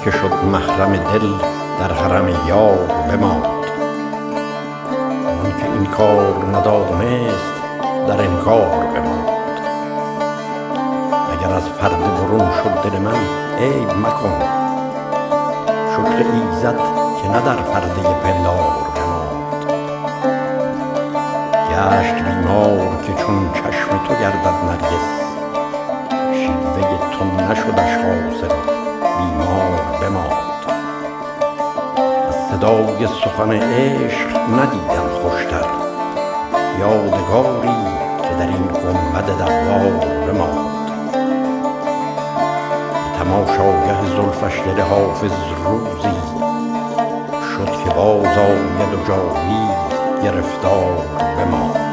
که شد محرم دل در حرم یار بماند. آن که این کار ندانست در انکار بماند. اگر از پرده برون شد دل من عیب مکن، شکر ایزد که نه در پرده پندار بماند. گشت بیمار که چون چشم تو گردد نرگس، شیوه تو نشدش حاصل بیمار بماند. از صدای سخن عشق ندیدم خوشتر، یادگاری که در این گنبد دوار بماند. تماشاگه زلفش دل حافظ روزی شد که باز آید و جاوید گرفتار بماند.